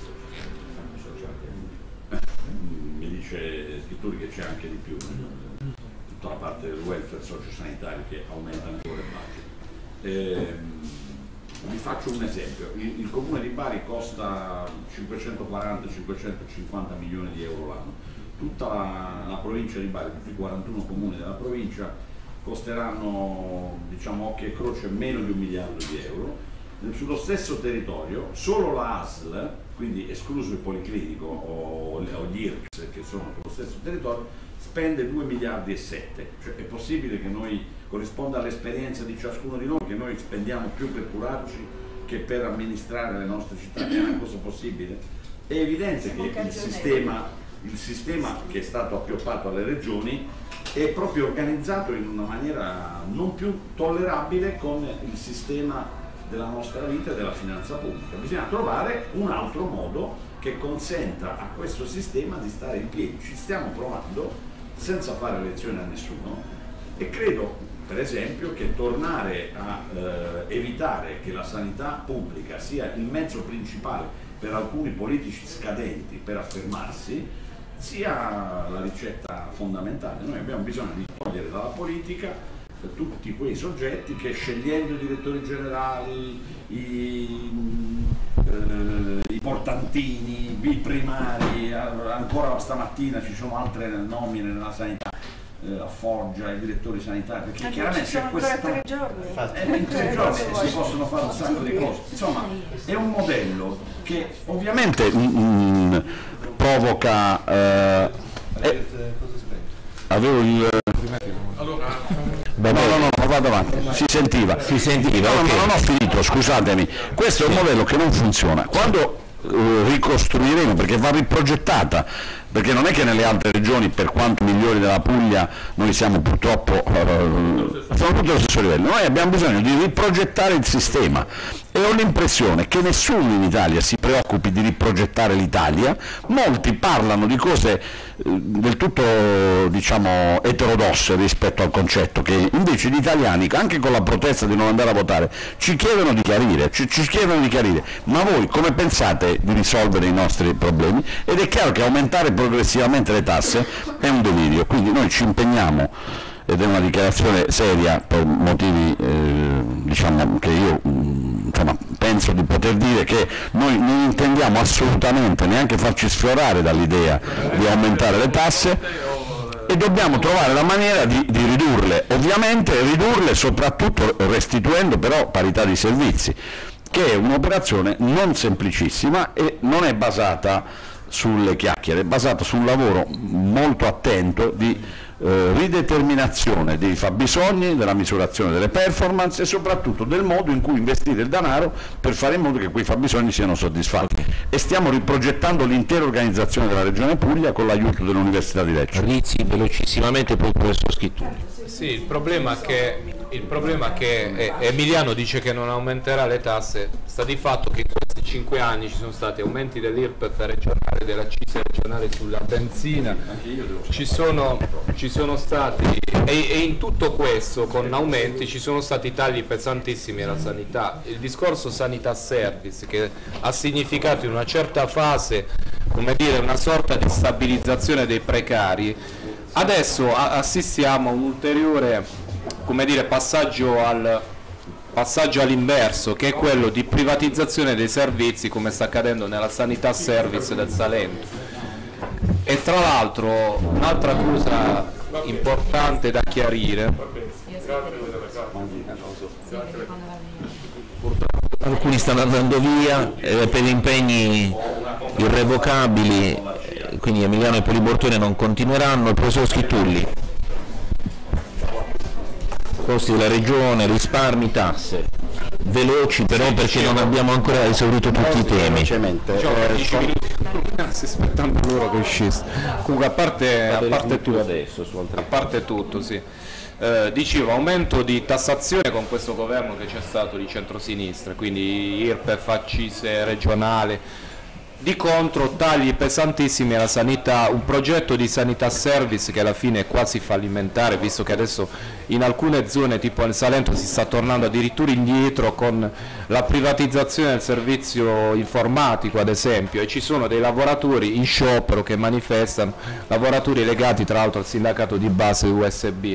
mi dice Schitturi che c'è anche di più, tutta la parte del welfare sociosanitario che aumenta ancora il budget. Eh, vi faccio un esempio, il, il comune di Bari costa cinquecentoquaranta cinquecentocinquanta milioni di euro l'anno, tutta la, la provincia di Bari, tutti i quarantuno comuni della provincia costeranno, diciamo occhio e croce, meno di un miliardo di euro. Sullo stesso territorio solo la A S L, quindi escluso il policlinico o, o gli I R C S che sono sullo stesso territorio, spende due miliardi e sette, cioè è possibile che noi, corrisponda all'esperienza di ciascuno di noi, che noi spendiamo più per curarci che per amministrare le nostre città? È una cosa possibile? È evidente che il sistema, il sistema che è stato appioppato alle regioni è proprio organizzato in una maniera non più tollerabile con il sistema della nostra vita e della finanza pubblica. Bisogna trovare un altro modo che consenta a questo sistema di stare in piedi. Ci stiamo provando senza fare lezione a nessuno e credo, per esempio, che tornare a eh, evitare che la sanità pubblica sia il mezzo principale per alcuni politici scadenti per affermarsi sia la ricetta fondamentale. Noi abbiamo bisogno di togliere dalla politica tutti quei soggetti che, scegliendo i direttori generali, i, eh, i portantini, i primari, ancora stamattina ci sono altre nomine nella sanità, eh, a Foggia, i direttori sanitari, perché Anche chiaramente ci sono c'è questa... tre giorni. Eh, in tre giorni si possono fare un sacco di cose. Insomma, è un modello che ovviamente mm, provoca... Eh, Eh, avevo il... Beh, no, no, no, no, vado avanti, si sentiva, si sentiva, no, okay. no, non ho finito, scusatemi, questo è un modello che non funziona, quando uh, ricostruiremo, perché va riprogettata, perché non è che nelle altre regioni, per quanto migliori della Puglia, noi siamo purtroppo, uh, siamo tutti allo stesso livello, noi abbiamo bisogno di riprogettare il sistema e ho l'impressione che nessuno in Italia si preoccupi di riprogettare l'Italia, molti parlano di cose del tutto, diciamo, eterodosse rispetto al concetto, che invece gli italiani, anche con la protesta di non andare a votare, ci chiedono di chiarire, ci, ci chiedono di chiarire, ma voi come pensate di risolvere i nostri problemi? Ed è chiaro che aumentare progressivamente le tasse è un delirio, quindi noi ci impegniamo, ed è una dichiarazione seria per motivi eh, diciamo, che io insomma, penso di poter dire, che noi non intendiamo assolutamente neanche farci sfiorare dall'idea di aumentare le tasse e dobbiamo trovare la maniera di, di ridurle, ovviamente ridurle soprattutto restituendo però parità di servizi, che è un'operazione non semplicissima e non è basata sulle chiacchiere, è basata su un lavoro molto attento di Eh, rideterminazione dei fabbisogni, della misurazione delle performance e soprattutto del modo in cui investire il denaro per fare in modo che quei fabbisogni siano soddisfatti. E stiamo riprogettando l'intera organizzazione della Regione Puglia con l'aiuto dell'Università di Lecce. Rizzi, velocissimamente, poi il professor Schitturi. Sì, il problema è che, il problema che eh, Emiliano dice che non aumenterà le tasse, sta di fatto che in questi cinque anni ci sono stati aumenti dell'I R P E F regionale, dell'accisa regionale sulla benzina, ci sono, ci sono stati, e, e in tutto questo con aumenti ci sono stati tagli pesantissimi alla sanità. Il discorso sanità service, che ha significato in una certa fase, come dire, una sorta di stabilizzazione dei precari, adesso assistiamo a un ulteriore, come dire, passaggio al passaggio all'inverso, che è quello di privatizzazione dei servizi, come sta accadendo nella sanità service del Salento. E tra l'altro un'altra cosa importante da chiarire, alcuni stanno andando via eh, per impegni irrevocabili, quindi Emiliano e Polibortone non continueranno. Il professor Schittulli. Costi della regione, risparmi, tasse, veloci però perché non abbiamo ancora esaurito tutti i temi. Si aspettando loro che uscisse. Comunque a parte, a parte tutto, adesso, su a parte tutto, sì. Eh, dicevo, aumento di tassazione con questo governo che c'è stato di centrosinistra, quindi I R P E F, accise regionale. Di contro tagli pesantissimi alla sanità, un progetto di sanità service che alla fine è quasi fallimentare, visto che adesso in alcune zone tipo nel Salento si sta tornando addirittura indietro con la privatizzazione del servizio informatico ad esempio, e ci sono dei lavoratori in sciopero che manifestano, lavoratori legati tra l'altro al sindacato di base U S B.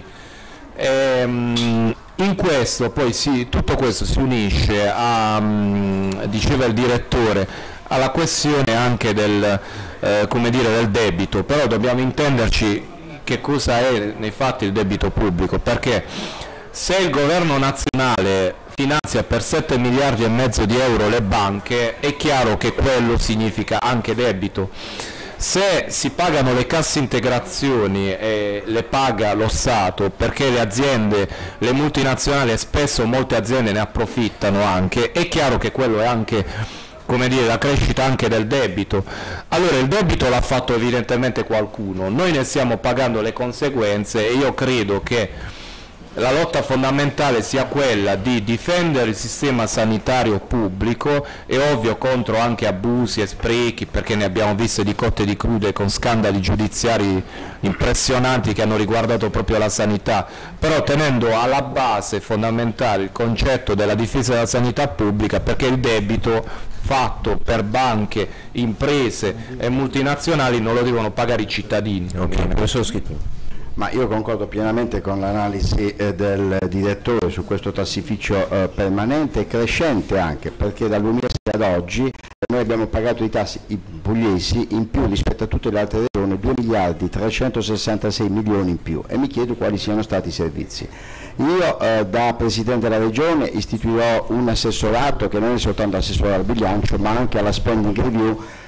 Ehm, in questo poi si, tutto questo si unisce a, diceva il direttore, alla questione anche del, eh, come dire, del debito, però dobbiamo intenderci che cosa è nei fatti il debito pubblico, perché se il governo nazionale finanzia per sette miliardi e mezzo di euro le banche, è chiaro che quello significa anche debito. Se si pagano le casse integrazioni e le paga lo Stato, perché le aziende, le multinazionali e spesso molte aziende ne approfittano anche, è chiaro che quello è anche, come dire, la crescita anche del debito. Allora il debito l'ha fatto evidentemente qualcuno, noi ne stiamo pagando le conseguenze e io credo che la lotta fondamentale sia quella di difendere il sistema sanitario pubblico, è ovvio contro anche abusi e sprechi, perché ne abbiamo viste di cotte e di crude con scandali giudiziari impressionanti che hanno riguardato proprio la sanità, però tenendo alla base fondamentale il concetto della difesa della sanità pubblica, perché il debito fatto per banche, imprese e multinazionali non lo devono pagare i cittadini. Okay, questo ho scritto. Ma io concordo pienamente con l'analisi eh, del direttore su questo tassificio eh, permanente e crescente anche, perché dal duemilasei ad oggi noi abbiamo pagato i tassi i pugliesi in più rispetto a tutte le altre regioni, due miliardi trecentosessantasei milioni in più, e mi chiedo quali siano stati i servizi. Io eh, da Presidente della Regione istituirò un assessorato che non è soltanto assessore al bilancio ma anche alla spending review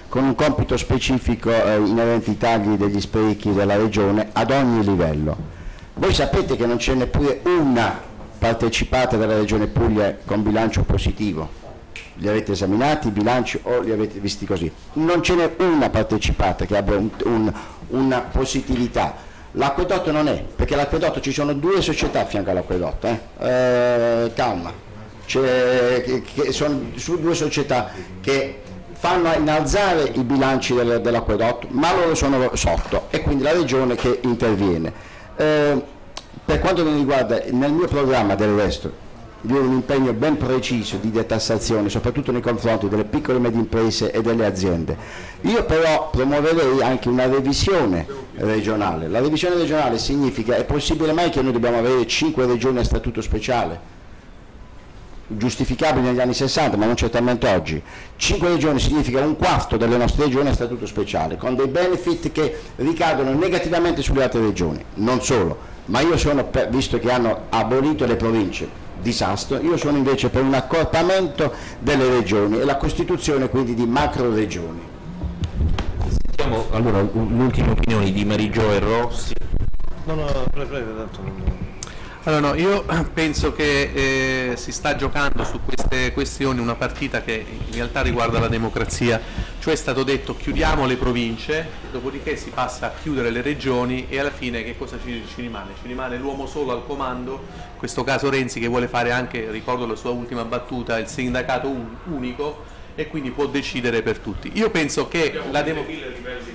con un compito specifico eh, inerente ai tagli degli sprechi della Regione ad ogni livello. Voi sapete che non c'è neppure una partecipata della Regione Puglia con bilancio positivo? Li avete esaminati i bilanci o li avete visti così? Non ce n'è una partecipata che abbia un, un, una positività. L'acquedotto non è, perché l'acquedotto ci sono due società a fianco all'acquedotto, eh? Eh, calma, che, che sono su due società che fanno innalzare i bilanci del, dell'acquedotto, ma loro sono sotto e quindi la Regione che interviene. Eh, per quanto mi riguarda, nel mio programma del resto, io ho un impegno ben preciso di detassazione, soprattutto nei confronti delle piccole e medie imprese e delle aziende. Io però promuoverei anche una revisione regionale. La revisione regionale significa, è possibile mai che noi dobbiamo avere cinque regioni a statuto speciale? Giustificabili negli anni sessanta, ma non certamente oggi. Cinque regioni significa un quarto delle nostre regioni a statuto speciale, con dei benefit che ricadono negativamente sulle altre regioni. Non solo, ma io sono, per, visto che hanno abolito le province, disastro, io sono invece per un accorpamento delle regioni e la costituzione quindi di macro regioni. Sentiamo allora l'ultima opinione di Marigio e Rossi. No, no, prego, prego, tanto non... Allora, no, io penso che eh, si sta giocando su queste questioni una partita che in realtà riguarda la democrazia, cioè è stato detto chiudiamo le province, dopodiché si passa a chiudere le regioni e alla fine che cosa ci, ci rimane? Ci rimane l'uomo solo al comando, in questo caso Renzi che vuole fare anche, ricordo la sua ultima battuta, il sindacato un, unico e quindi può decidere per tutti. Io penso che la democrazia...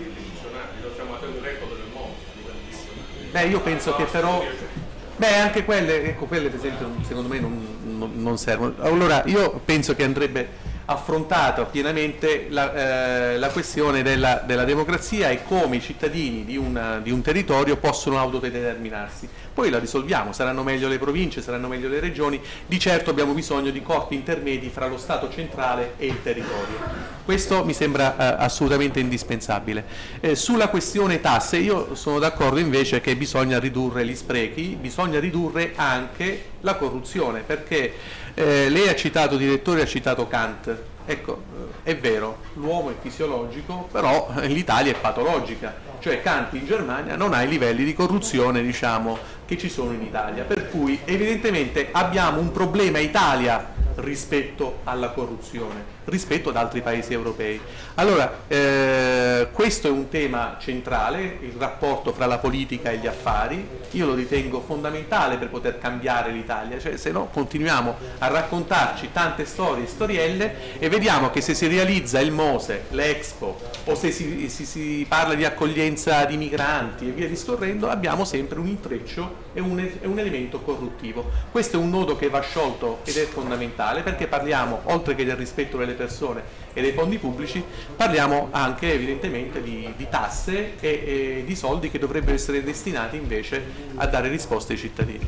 Beh, io penso che però... Beh, anche quelle, ecco, quelle per esempio secondo me non, non, non servono. Allora io penso che andrebbe affrontata pienamente la, eh, la questione della, della democrazia e come i cittadini di, una, di un territorio possono autodeterminarsi. Poi la risolviamo, saranno meglio le province, saranno meglio le regioni, di certo abbiamo bisogno di corpi intermedi fra lo Stato centrale e il territorio. Questo mi sembra eh, assolutamente indispensabile. Eh, sulla questione tasse io sono d'accordo invece che bisogna ridurre gli sprechi, bisogna ridurre anche la corruzione, perché eh, lei ha citato, direttore, ha citato Kant. Ecco, è vero, l'uomo è fisiologico, però l'Italia è patologica, cioè Kant in Germania non ha i livelli di corruzione, diciamo, che ci sono in Italia, per cui evidentemente abbiamo un problema Italia rispetto alla corruzione, rispetto ad altri paesi europei. Allora, eh, questo è un tema centrale, il rapporto fra la politica e gli affari, io lo ritengo fondamentale per poter cambiare l'Italia, cioè se no continuiamo a raccontarci tante storie, storielle e vediamo che se si realizza il Mose, l'Expo o se si, si, si parla di accoglienza di migranti e via discorrendo, abbiamo sempre un intreccio e un, e un elemento corruttivo. Questo è un nodo che va sciolto ed è fondamentale perché parliamo, oltre che del rispetto delle persone e dei fondi pubblici, parliamo anche evidentemente di, di tasse e, e di soldi che dovrebbero essere destinati invece a dare risposte ai cittadini.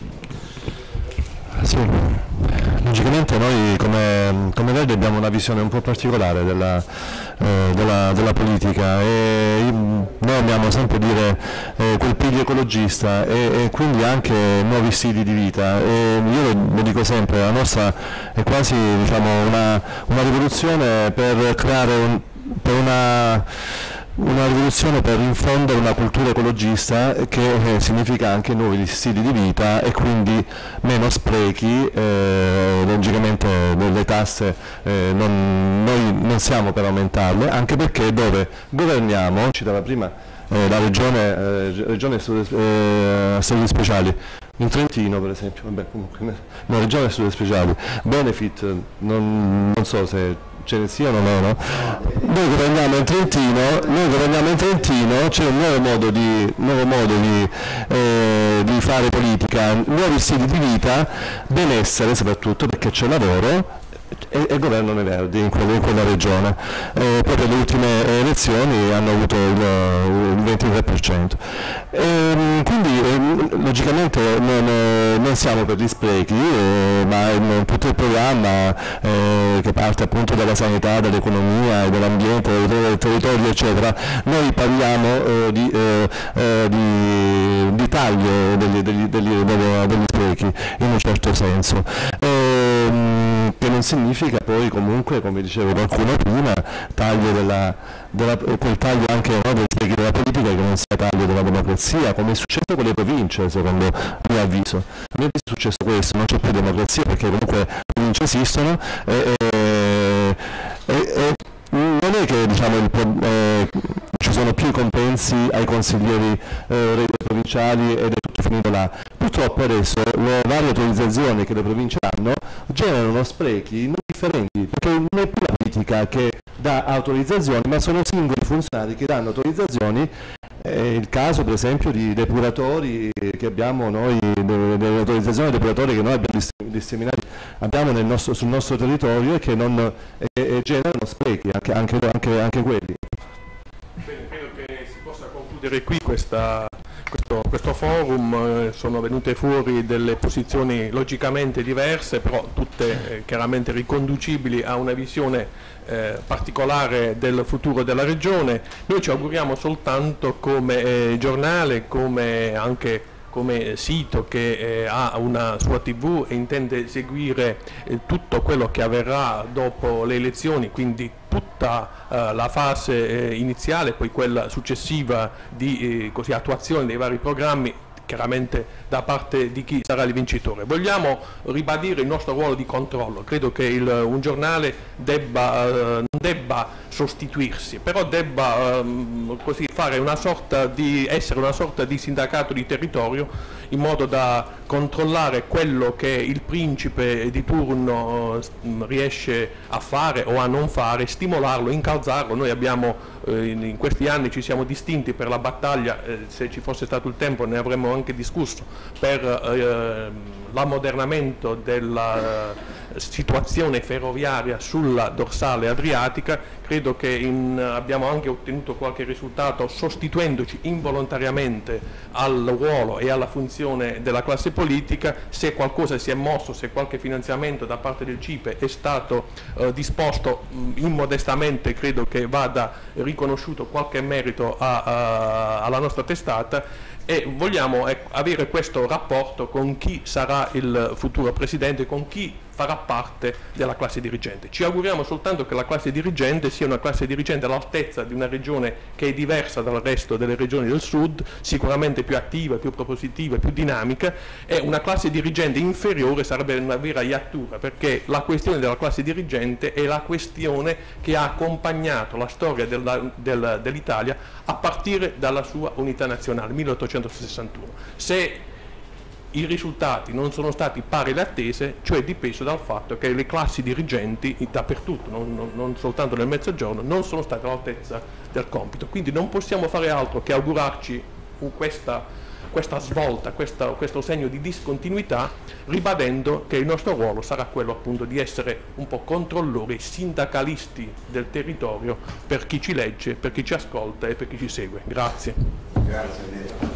Sì. Logicamente noi come, come Verdi abbiamo una visione un po' particolare della, eh, della, della politica e noi amiamo sempre dire eh, quel piglio ecologista e, e quindi anche nuovi stili di vita e io lo dico sempre, la nostra è quasi diciamo, una, una rivoluzione per creare un, per una una rivoluzione per infondere una cultura ecologista che eh, significa anche nuovi stili di vita e quindi meno sprechi, eh, logicamente le tasse eh, non, noi non siamo per aumentarle, anche perché dove governiamo, citava prima eh, la regione, eh, regione eh, studi speciali, in Trentino per esempio, vabbè, comunque, no, regione studi speciali, benefit, non, non so se ce ne siano o meno, noi governiamo in Trentino, noi governiamo in Trentino, c'è un nuovo modo di, nuovo modo di, eh, di fare politica, nuovi stili di vita, benessere soprattutto perché c'è lavoro e, e governano i Verdi in quella, in quella regione. Eh, proprio le ultime elezioni hanno avuto il, il ventitré per cento. E, quindi eh, logicamente non, non siamo per gli sprechi, eh, ma in tutto il programma eh, che parte appunto dalla sanità, dall'economia, dell'ambiente, del territorio eccetera, noi parliamo eh, di, eh, eh, di, di taglio degli, degli, degli, degli, degli sprechi in un certo senso. E, che non significa poi comunque, come diceva qualcuno prima, taglio della, della, quel taglio anche no, del segreto della politica che non sia taglio della democrazia, come è successo con le province, secondo il mio avviso. A mio avviso è successo questo, non c'è più democrazia perché comunque le province esistono e, e, e, e non è che diciamo, il, eh, ci sono più compensi ai consiglieri eh, provinciali ed è tutto finito là. Purtroppo adesso le varie autorizzazioni che le province hanno generano sprechi non differenti, perché non è più la politica che dà autorizzazioni, ma sono singoli funzionari che danno autorizzazioni. È il caso per esempio di depuratori che abbiamo noi, delle autorizzazioni di depuratori che noi abbiamo disseminati abbiamo nel nostro, sul nostro territorio e che non, e, e generano sprechi, anche, anche, anche, anche quelli. Bene, credo che si possa concludere qui questa, questo, questo forum. Eh, sono venute fuori delle posizioni logicamente diverse, però tutte eh, chiaramente riconducibili a una visione Eh, particolare del futuro della regione. Noi ci auguriamo soltanto come eh, giornale, come anche come sito che eh, ha una sua tivù e intende seguire eh, tutto quello che avverrà dopo le elezioni, quindi tutta eh, la fase eh, iniziale, poi quella successiva di eh, così, attuazione dei vari programmi, chiaramente da parte di chi sarà il vincitore. Vogliamo ribadire il nostro ruolo di controllo. Credo che il, un giornale debba, eh, non debba sostituirsi, però debba ehm, così fare una sorta di, essere una sorta di sindacato di territorio, in modo da controllare quello che il principe di turno eh, riesce a fare o a non fare, stimolarlo, incalzarlo. Noi abbiamo eh, in, in questi anni ci siamo distinti per la battaglia, eh, se ci fosse stato il tempo ne avremmo anche discusso, per eh, l'ammodernamento della eh, situazione ferroviaria sulla dorsale adriatica. Credo che in, abbiamo anche ottenuto qualche risultato sostituendoci involontariamente al ruolo e alla funzione della classe politica. Se qualcosa si è mosso, se qualche finanziamento da parte del C I P E è stato eh, disposto mh, immodestamente, credo che vada riconosciuto qualche merito a, a, alla nostra testata. E vogliamo ecco, avere questo rapporto con chi sarà il futuro presidente, con chi farà parte della classe dirigente. Ci auguriamo soltanto che la classe dirigente sia una classe dirigente all'altezza di una regione che è diversa dal resto delle regioni del sud, sicuramente più attiva, più propositiva, più dinamica, e una classe dirigente inferiore sarebbe una vera iattura, perché la questione della classe dirigente è la questione che ha accompagnato la storia della, del, dell'Italia a partire dalla sua unità nazionale, milleottocentosessantuno. Se i risultati non sono stati pari alle attese, cioè dipeso dal fatto che le classi dirigenti dappertutto, non, non, non soltanto nel Mezzogiorno, non sono state all'altezza del compito. Quindi non possiamo fare altro che augurarci questa, questa svolta, questa, questo segno di discontinuità, ribadendo che il nostro ruolo sarà quello appunto di essere un po' controllori, sindacalisti del territorio per chi ci legge, per chi ci ascolta e per chi ci segue. Grazie. Grazie.